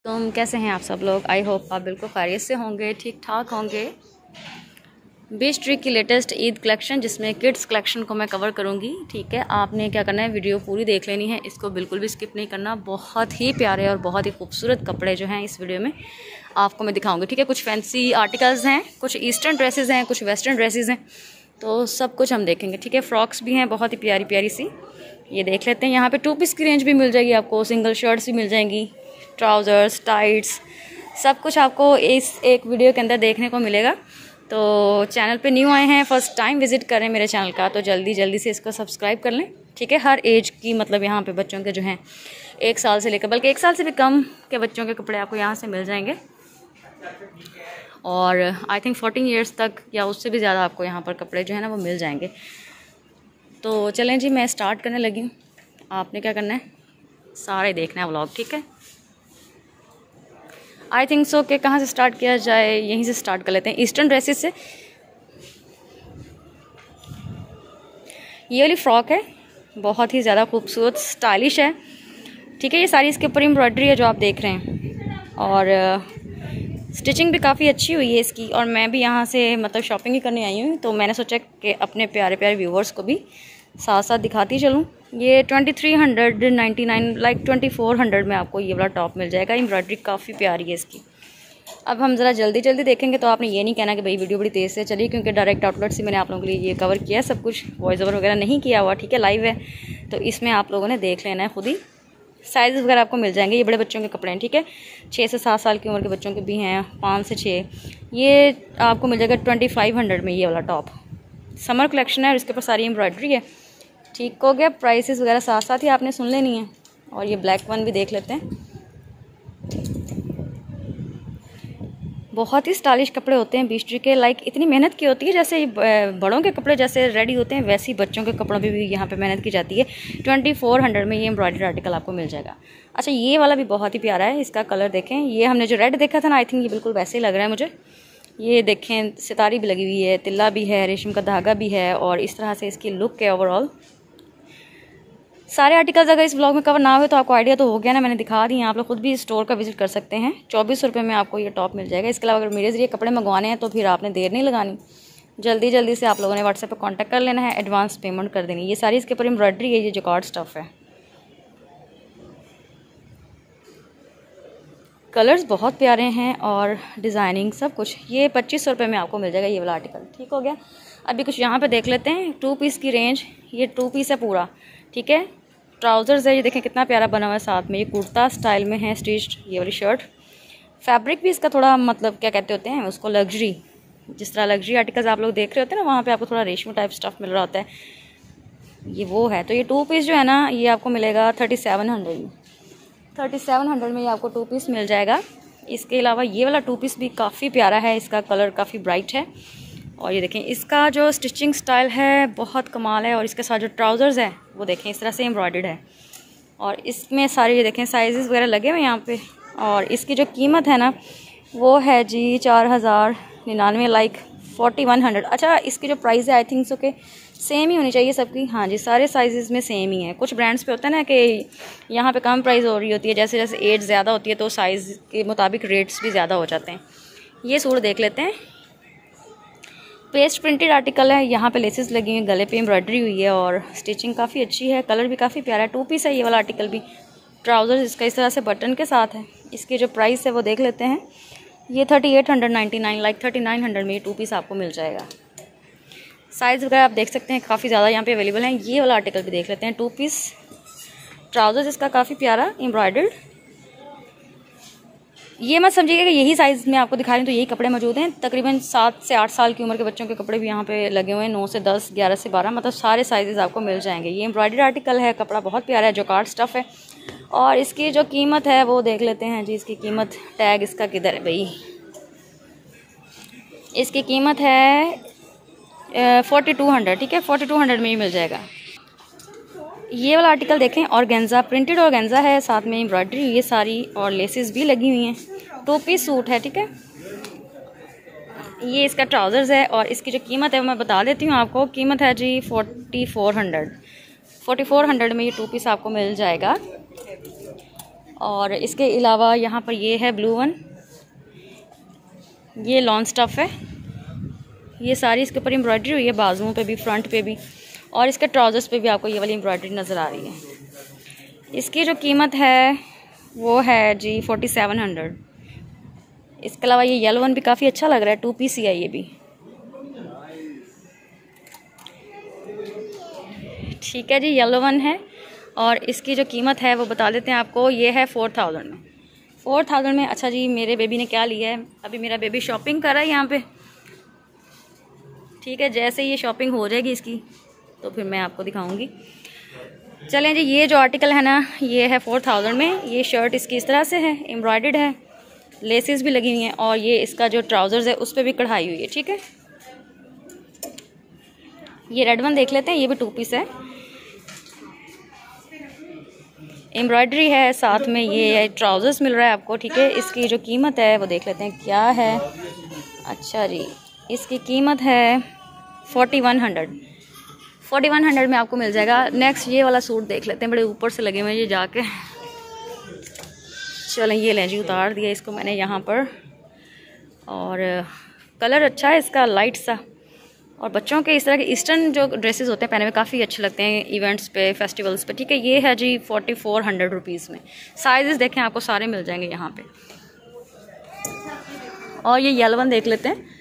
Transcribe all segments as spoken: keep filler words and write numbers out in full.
तुम कैसे हैं आप सब लोग। आई होप आप बिल्कुल खैरियत से होंगे, ठीक ठाक होंगे। बीच ट्री की लेटेस्ट ईद कलेक्शन जिसमें किड्स कलेक्शन को मैं कवर करूंगी। ठीक है, आपने क्या करना है, वीडियो पूरी देख लेनी है, इसको बिल्कुल भी स्किप नहीं करना। बहुत ही प्यारे और बहुत ही खूबसूरत कपड़े जो हैं इस वीडियो में आपको मैं दिखाऊंगी। ठीक है, कुछ फैंसी आर्टिकल्स हैं, कुछ ईस्टर्न ड्रेसेस हैं, कुछ वेस्टर्न ड्रेसेस हैं, तो सब कुछ हम देखेंगे। ठीक है, फ्रॉक्स भी हैं बहुत ही प्यारी प्यारी सी, ये देख लेते हैं। यहाँ पे टू पीस की रेंज भी मिल जाएगी आपको, सिंगल शर्ट्स भी मिल जाएंगी, ट्राउज़र्स, टाइट्स, सब कुछ आपको इस एक वीडियो के अंदर देखने को मिलेगा। तो चैनल पे न्यू आए हैं, फर्स्ट टाइम विजिट करें मेरे चैनल का, तो जल्दी जल्दी से इसको सब्सक्राइब कर लें। ठीक है, हर एज की मतलब यहाँ पे बच्चों के जो हैं एक साल से लेकर बल्कि एक साल से भी कम के बच्चों के कपड़े आपको यहाँ से मिल जाएंगे, और आई थिंक फोर्टीन ईयर्स तक या उससे भी ज़्यादा आपको यहाँ पर कपड़े जो है ना वो मिल जाएंगे। तो चलें जी, मैं स्टार्ट करने लगी हूँ। आपने क्या करना है, सारे देखना है व्लॉग। ठीक है, आई थिंक सो कि कहाँ से स्टार्ट किया जाए, यहीं से स्टार्ट कर लेते हैं, ईस्टर्न ड्रेसेस से। ये वाली फ़्रॉक है, बहुत ही ज़्यादा खूबसूरत स्टाइलिश है। ठीक है, ये सारी इसके ऊपर एम्ब्रॉयडरी है जो आप देख रहे हैं, और स्टिचिंग भी काफ़ी अच्छी हुई है इसकी। और मैं भी यहाँ से मतलब शॉपिंग ही करने आई हूँ, तो मैंने सोचा कि अपने प्यारे प्यारे व्यूवर्स को भी साथ साथ दिखाती चलूँ। ये twenty three hundred ninety nine like twenty four hundred में आपको ये वाला टॉप मिल जाएगा। एम्ब्रॉयडरी काफ़ी प्यारी है इसकी। अब हम ज़रा जल्दी जल्दी देखेंगे, तो आपने ये नहीं कहना कि भाई वीडियो बड़ी तेज़ से चली, क्योंकि डायरेक्ट आउटलेट से मैंने आप लोगों के लिए ये कवर किया है सब कुछ, वॉइस ओवर वगैरह नहीं किया हुआ। ठीक है, लाइव है, तो इसमें आप लोगों ने देख लेना है खुद ही। साइज़ वगैरह आपको मिल जाएंगे, ये बड़े बच्चों के कपड़े हैं। ठीक है, छः से सात साल की उम्र के बच्चों के भी हैं, पाँच से छः। ये आपको मिल जाएगा ट्वेंटी फाइव हंड्रेड में ये वाला टॉप। समर कलेक्शन है और इसके ऊपर सारी एम्ब्रॉयडरी है। ठीक हो गया, प्राइसेस वगैरह साथ साथ ही आपने सुन लेनी है। और ये ब्लैक वन भी देख लेते हैं, बहुत ही स्टाइलिश कपड़े होते हैं बीच ट्री के। लाइक इतनी मेहनत की होती है, जैसे बड़ों के कपड़े जैसे रेडी होते हैं वैसे ही बच्चों के कपड़ों पे भी यहाँ पे मेहनत की जाती है। ट्वेंटी फोर हंड्रेड में ये एम्ब्रॉयडरी आर्टिकल आपको मिल जाएगा। अच्छा, ये वाला भी बहुत ही प्यारा है, इसका कलर देखें। ये हमने जो रेड देखा था ना, आई थिंक ये बिल्कुल वैसे ही लग रहा है मुझे। ये देखें, सितारी भी लगी हुई है, तिल्ला भी है, रेशम का धागा भी है, और इस तरह से इसकी लुक है ओवरऑल। सारे आर्टिकल्स अगर इस ब्लॉग में कवर ना हुए तो आपको आइडिया तो हो गया ना, मैंने दिखा दी हैं। आप लोग खुद भी स्टोर का विजिट कर सकते हैं, चौबीस रुपये में आपको ये टॉप मिल जाएगा। इसके अलावा अगर मेरे ज़रिए कपड़े मंगवाने हैं तो फिर आपने देर नहीं लगानी, जल्दी जल्दी से आप लोगों ने व्हाट्सएप पर कांटेक्ट कर लेना है, एडवांस पेमेंट कर देनी। ये सारी इसके ऊपर एम्ब्रॉयडरी है, ये जॉकार्ड स्टफ़ है। कलर्स बहुत प्यारे हैं और डिज़ाइनिंग सब कुछ। ये पच्चीस सौ रुपये में आपको मिल जाएगा ये वाला आर्टिकल। ठीक हो गया, अभी कुछ यहाँ पे देख लेते हैं। टू पीस की रेंज, ये टू पीस है पूरा। ठीक है, ट्राउज़र्स है, ये देखें कितना प्यारा बना हुआ है, साथ में ये कुर्ता स्टाइल में है स्टिच्ड ये वाली शर्ट। फैब्रिक भी इसका थोड़ा मतलब क्या कहते होते हैं उसको, लग्जरी। जिस तरह लग्जरी आर्टिकल्स आप लोग देख रहे होते हैं ना, वहाँ पे आपको थोड़ा रेशमी टाइप स्टफ़ मिल रहा होता है, ये वो है। तो ये टू पीस जो है ना, ये आपको मिलेगा थर्टी सेवन हंड्रेड में। थर्टी सेवन हंड्रेड में ये आपको टू पीस मिल जाएगा। इसके अलावा ये वाला टू पीस भी काफ़ी प्यारा है, इसका कलर काफ़ी ब्राइट है, और ये देखें इसका जो स्टिचिंग स्टाइल है बहुत कमाल है। और इसके साथ जो ट्राउज़र्स है वो देखें इस तरह से एम्ब्रॉयडर्ड है, और इसमें सारे ये देखें साइजेस वगैरह लगे हुए हैं यहाँ पे। और इसकी जो कीमत है ना वो है जी चार हज़ार निन्यानवे लाइक फोर्टी वन हंड्रेड। अच्छा, इसकी जो प्राइस है आई थिंक सो के सेम ही होनी चाहिए सबकी। हाँ जी, सारे साइजेस में सेम ही है। कुछ ब्रांड्स पे होता है ना कि यहाँ पे कम प्राइस हो रही होती है, जैसे जैसे एज ज़्यादा होती है तो साइज़ के मुताबिक रेट्स भी ज़्यादा हो जाते हैं। ये सूट देख लेते हैं, पेस्ट प्रिंटेड आर्टिकल है, यहाँ पे लेसेस लगी हुई हैं, गले पे एम्ब्रॉयडरी हुई है, और स्टिचिंग काफ़ी अच्छी है, कलर भी काफ़ी प्यारा है। टू पीस है ये वाला आर्टिकल भी। ट्राउज़र्स इसका इस तरह से बटन के साथ है। इसकी जो प्राइस है वो देख लेते हैं, ये thirty eight hundred ninety nine like thirty nine hundred में ये टू पीस आपको मिल जाएगा। साइज़ वगैरह आप देख सकते हैं काफ़ी ज़्यादा यहाँ पे अवेलेबल हैं। ये वाला आर्टिकल भी देख लेते हैं, टू पीस ट्राउज़र्स इसका काफ़ी प्यारा एम्ब्रॉयडर्ड। ये मत समझिएगा कि यही साइज़ में आपको दिखा रही हूँ तो यही कपड़े मौजूद हैं। तकरीबन सात से आठ साल की उम्र के बच्चों के कपड़े भी यहाँ पे लगे हुए हैं, नौ से दस, ग्यारह से बारह, मतलब सारे साइजेस आपको मिल जाएंगे। ये एम्ब्रॉयडरी आर्टिकल है, कपड़ा बहुत प्यारा है, जॉकार्ड स्टफ़ है। और इसकी जो कीमत है वो देख लेते हैं जी। इसकी कीमत, टैग इसका किधर है भाई, इसकी कीमत है फोर्टी टू हंड्रेड। ठीक है, फोर्टी टू हंड्रेड में ही मिल जाएगा। ये वाला आर्टिकल देखें, ऑर्गेन्जा, प्रिंटेड ऑर्गेन्जा है, साथ में एम्ब्रॉयडरी ये सारी, और लेसेस भी लगी हुई हैं। टू पीस सूट है। ठीक है, ये इसका ट्राउज़र्स है, और इसकी जो कीमत है वो मैं बता देती हूँ आपको। कीमत है जी forty four hundred forty four hundred में ये टू पीस आपको मिल जाएगा। और इसके अलावा यहाँ पर ये है ब्लू वन, ये लॉन स्टफ़ है। ये सारी इसके ऊपर एम्ब्रॉयडरी हुई है, बाजुओं पे भी, फ्रंट पे भी, और इसके ट्राउज़र्स पे भी आपको ये वाली एम्ब्रॉयडरी नज़र आ रही है। इसकी जो कीमत है वो है जी फोर्टी सेवन हंड्रेड। इसके अलावा ये येलो वन भी काफ़ी अच्छा लग रहा है, टू पीस ही है ये भी। ठीक है जी, येलो वन है और इसकी जो कीमत है वो बता देते हैं आपको। ये है फोर थाउजेंड में, फोर थाउजेंड में। अच्छा जी, मेरे बेबी ने क्या लिया है? अभी मेरा बेबी शॉपिंग कर रहा है यहाँ पे। ठीक है, जैसे ये शॉपिंग हो जाएगी इसकी तो फिर मैं आपको दिखाऊंगी। चलें जी, ये जो आर्टिकल है ना ये है फोर थाउजेंड में। ये शर्ट इसकी इस तरह से है, एम्ब्रॉयडर्ड है, लेसेस भी लगी हुई हैं और ये इसका जो ट्राउज़र्स है उस पर भी कढ़ाई हुई है। ठीक है, ये रेड वन देख लेते हैं, ये भी टू पीस है, एम्ब्रॉयडरी है, साथ में ये ट्राउज़र्स मिल रहा है आपको। ठीक है, इसकी जो कीमत है वो देख लेते हैं क्या है। अच्छा जी, इसकी कीमत है forty one hundred forty one hundred में आपको मिल जाएगा। नेक्स्ट ये वाला सूट देख लेते हैं, बड़े ऊपर से लगे हुए ये जाके। चलें, ये लें जी, उतार दिया इसको मैंने यहाँ पर, और कलर अच्छा है इसका, लाइट सा। और बच्चों के इस तरह के ईस्टर्न जो ड्रेसेस होते हैं पहने में काफ़ी अच्छे लगते हैं इवेंट्स पे, फेस्टिवल्स पे। ठीक है, ये है जी फोर्टी फोर हंड्रेड रुपीज़ में। साइजेस देखें, आपको सारे मिल जाएंगे यहाँ पे। और ये येलो वन देख लेते हैं,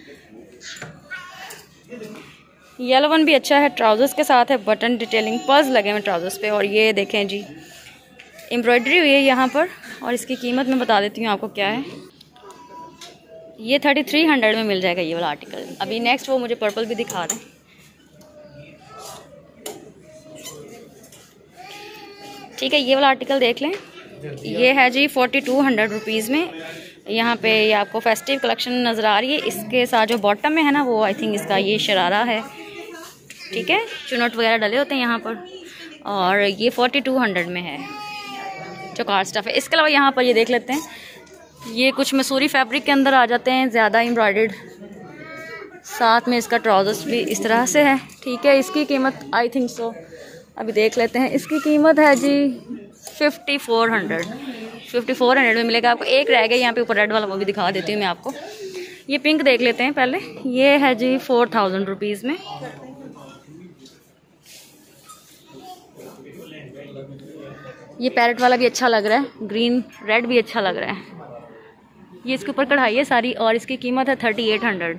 येलो वन भी अच्छा है, ट्राउज़र्स के साथ है, बटन डिटेलिंग पर्स लगे हुए ट्राउज़र्स पे। और ये देखें जी, एम्ब्रॉयडरी हुई है यहाँ पर, और इसकी कीमत मैं बता देती हूँ आपको क्या है। ये थर्टी थ्री हंड्रेड में मिल जाएगा ये वाला आर्टिकल। अभी नेक्स्ट वो मुझे पर्पल भी दिखा दें। ठीक है, ये वाला आर्टिकल देख लें, ये है जी फोर्टी टू हंड्रेड रुपीज़ में। यहाँ पे ये आपको फेस्टिव कलेक्शन नज़र आ रही है। इसके साथ जो बॉटम में है ना वो आई थिंक इसका ये शरारा है। ठीक है, चुनट वगैरह डले होते हैं यहाँ पर, और ये फोर्टी टू हंड्रेड में है जो कार स्टफ है। इसके अलावा यहाँ पर ये देख लेते हैं, ये कुछ मसूरी फैब्रिक के अंदर आ जाते हैं, ज़्यादा एम्ब्रॉयडर्ड, साथ में इसका ट्राउज़र्स भी इस तरह से है। ठीक है, इसकी कीमत आई थिंक सो अभी देख लेते हैं। इसकी कीमत है जी fifty four hundred fifty four hundred में मिलेगा आपको। एक रह गया यहाँ पे ऊपर रेड वाला, वो भी दिखा देती हूँ मैं आपको। ये पिंक देख लेते हैं पहले, ये है जी फोर थाउजेंड रुपीज़ में। ये पैरेट वाला भी अच्छा लग रहा है, ग्रीन रेड भी अच्छा लग रहा है। ये इसके ऊपर कढ़ाई है सारी, और इसकी कीमत है थर्टी एट हंड्रेड।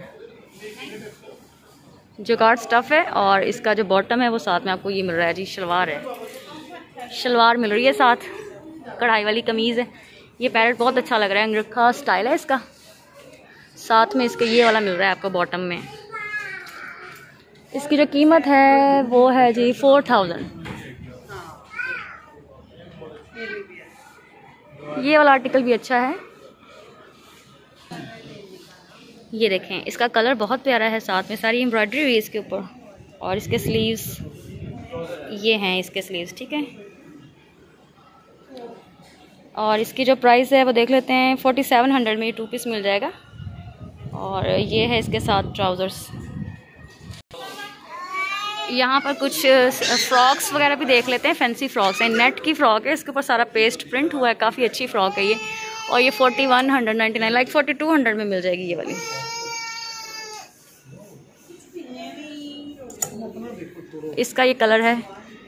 जो कार्ड स्टफ़ है, और इसका जो बॉटम है वो साथ में आपको ये मिल रहा है जी, शलवार है, शलवार मिल रही है, साथ कढ़ाई वाली कमीज़ है। ये पैरेट बहुत अच्छा लग रहा है, अंगरखा स्टाइल है इसका, साथ में इसका ये वाला मिल रहा है आपको बॉटम में। इसकी जो कीमत है वो है जी फोर थाउजेंड। ये वाला आर्टिकल भी अच्छा है, ये देखें, इसका कलर बहुत प्यारा है, साथ में सारी एम्ब्रॉयडरी हुई है इसके ऊपर, और इसके स्लीव्स ये हैं, इसके स्लीव्स। ठीक है, और इसकी जो प्राइस है वो देख लेते हैं, फोर्टी सेवन हंड्रेड में ये टू पीस मिल जाएगा। और ये है इसके साथ ट्राउज़र्स। यहाँ पर कुछ फ्रॉक्स वगैरह भी देख लेते हैं, फैंसी फ्रॉक्स हैं, नेट की फ्रॉक है, इसके ऊपर सारा पेस्ट प्रिंट हुआ है, काफ़ी अच्छी फ्रॉक है ये। और ये forty one hundred ninety nine like forty two hundred में मिल जाएगी ये वाली। इसका ये कलर है,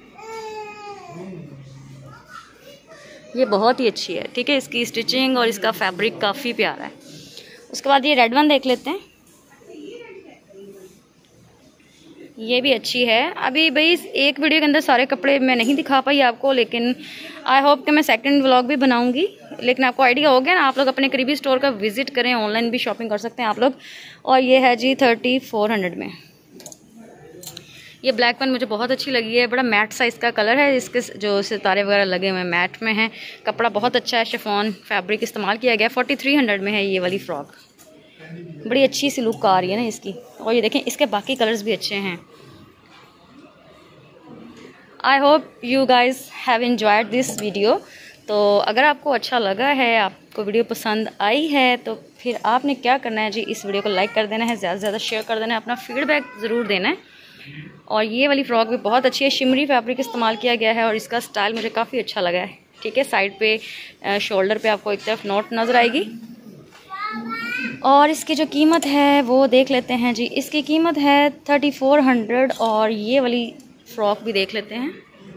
ये बहुत ही अच्छी है। ठीक है, इसकी स्टिचिंग और इसका फैब्रिक काफ़ी प्यारा है। उसके बाद ये रेड वन देख लेते हैं, ये भी अच्छी है। अभी भाई एक वीडियो के अंदर सारे कपड़े मैं नहीं दिखा पाई आपको, लेकिन आई होप कि मैं सेकंड व्लॉग भी बनाऊंगी। लेकिन आपको आइडिया हो गया ना, आप लोग अपने करीबी स्टोर का विजिट करें, ऑनलाइन भी शॉपिंग कर सकते हैं आप लोग। और ये है जी थर्टी फोर हंड्रेड में। ये ब्लैक वन मुझे बहुत अच्छी लगी है, बड़ा मैट सा इसका कलर है, इसके जो सितारे वगैरह लगे हुए हैं मैट में हैं। कपड़ा बहुत अच्छा है, शिफॉन फैब्रिक इस्तेमाल किया गया। फोर्टी थ्री हंड्रेड में है ये वाली फ्रॉक, बड़ी अच्छी सी लुक आ रही है ना इसकी। और ये देखें, इसके बाकी कलर्स भी अच्छे हैं। I hope you guys have enjoyed this video. तो अगर आपको अच्छा लगा है, आपको वीडियो पसंद आई है, तो फिर आपने क्या करना है जी, इस वीडियो को लाइक कर देना है, ज़्यादा से ज़्यादा शेयर कर देना है, अपना फीडबैक ज़रूर देना है। और ये वाली फ्रॉक भी बहुत अच्छी है, शिमरी फैब्रिक इस्तेमाल किया गया है और इसका स्टाइल मुझे काफ़ी अच्छा लगा है। ठीक है। साइड पे शोल्डर पे आपको एक तरफ नोट नज़र आएगी। और इसकी जो कीमत है वो देख लेते हैं जी। इसकी कीमत है थर्टी फोर हंड्रेड। और ये वाली फ़्रॉक भी देख लेते हैं,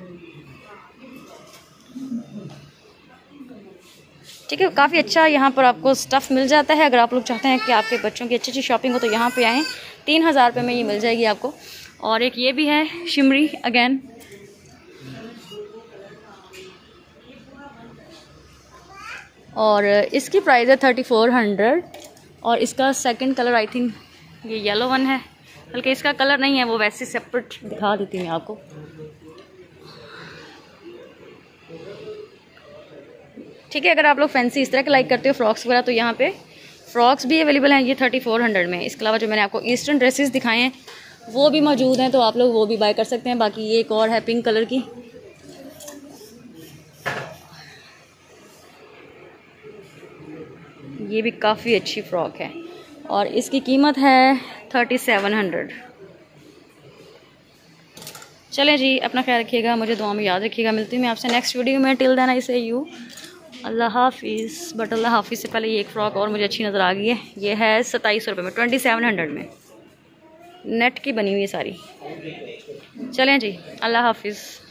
ठीक है। काफ़ी अच्छा यहाँ पर आपको स्टफ़ मिल जाता है। अगर आप लोग चाहते हैं कि आपके बच्चों की अच्छी अच्छी शॉपिंग हो तो यहाँ पे आएँ। तीन हज़ार रुपये में ये मिल जाएगी आपको। और एक ये भी है शिमरी अगेन, और इसकी प्राइस है थर्टी फोर हंड्रेड। और इसका सेकंड कलर आई थिंक ये येलो वन है, बल्कि इसका कलर नहीं है, वो वैसे सेपरेट दिखा देती हूँ आपको। ठीक है। अगर आप लोग फैंसी इस तरह के लाइक करते हो फ्रॉक्स वगैरह तो यहाँ पे फ्रॉक्स भी अवेलेबल हैं, ये थर्टी फोर हंड्रेड में। इसके अलावा जो मैंने आपको ईस्टर्न ड्रेसेस दिखाए हैं वो भी मौजूद हैं, तो आप लोग वो भी बाय कर सकते हैं। बाकी ये एक और है पिंक कलर की, ये भी काफ़ी अच्छी फ़्रॉक है और इसकी कीमत है थर्टी सेवन हंड्रेड। चलें जी, अपना ख्याल रखिएगा, मुझे दुआ में याद रखिएगा। मिलती हूँ मैं आपसे नेक्स्ट वीडियो में। Till then I say you अल्लाह हाफिज़। बट अल्लाह हाफिज़ से पहले ये एक फ़्रॉक और मुझे अच्छी नज़र आ गई है। ये है सत्ताईस सौ रुपये में, ट्वेंटी सेवन हंड्रेड में, नेट की बनी हुई है सारी। चलें जी, अल्लाह हाफिज़।